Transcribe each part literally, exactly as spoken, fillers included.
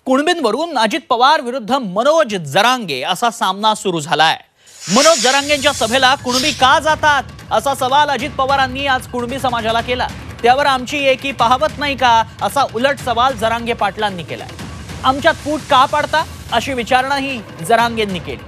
कुणबींवरून अजित पवार विरुद्ध मनोज जरांगे असा सामना सुरू झालाय। मनोज जरांगेंच्या सभेला कुणबी का जातात असा सवाल अजित पवारांनी आज कुणबी समाजाला केला। त्यावर आमची एकी पाहवत नाही का असा उलट सवाल जरांगे पाटलांनी केलाय। आमच्यात फूट का पाडता अशी विचारणाही जरांगेंनी केली।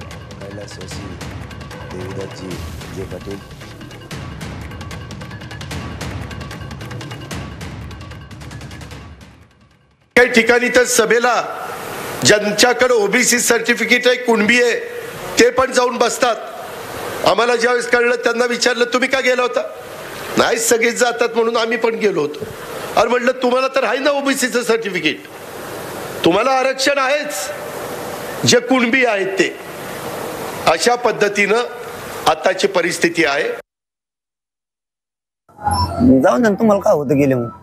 काही ठिकाणी तर सभेला ज्यांच्याकडे ओबीसी सर्टिफिकेट आहे कुणबी आहे ते पण जाऊन बसतात। आम्हाला ज्यावेळेस कळलं त्यांना विचारलं तुम्ही का गेला होता, नाही सगळेच जातात म्हणून आम्ही पण गेलो होतो। अरे म्हटलं तुम्हाला तर आहे ना ओबीसीचं सर्टिफिकेट, तुम्हाला आरक्षण आहेच, जे कुणबी आहेत ते। अशा पद्धतीनं आताची परिस्थिती आहे। जाऊन ना तुम्हाला काय होतं गेले म्हणून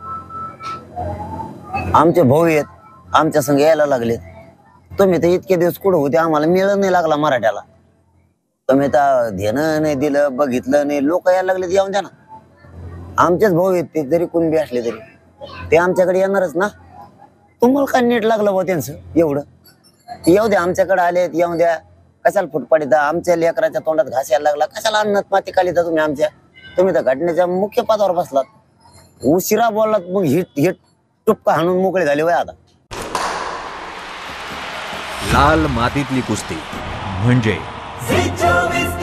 आमचे भाऊ आहेत आमच्या संग यायला लागले। तुम्ही तर इतके दिवस कुठं होते आम्हाला मिळ नाही लागला मराठ्याला, तुम्ही तर ध्यान नाही दिलं बघितलं नाही, लोक यायला लागले येऊन द्या ना। आमचेच भाऊ आहेत ते जरी कुणबी असले तरी ते आमच्याकडे येणारच ना। तुम्हाला काय नीट लागलं बा त्यांचं एवढं, येऊ द्या आमच्याकडे आले येऊ द्या। कशाला फुटपाडीता आमच्या लेकराच्या तोंडात घास यायला लागला, कशाला अन्नात माती काढता तुम्ही आमच्या। तुम्ही तर घटनेच्या मुख्य पदावर बसलात, उशिरा बोललात मग हिट हिट टुपका हाणून मोकळे झाले वय आता। लाल मातीतली कुस्ती म्हणजे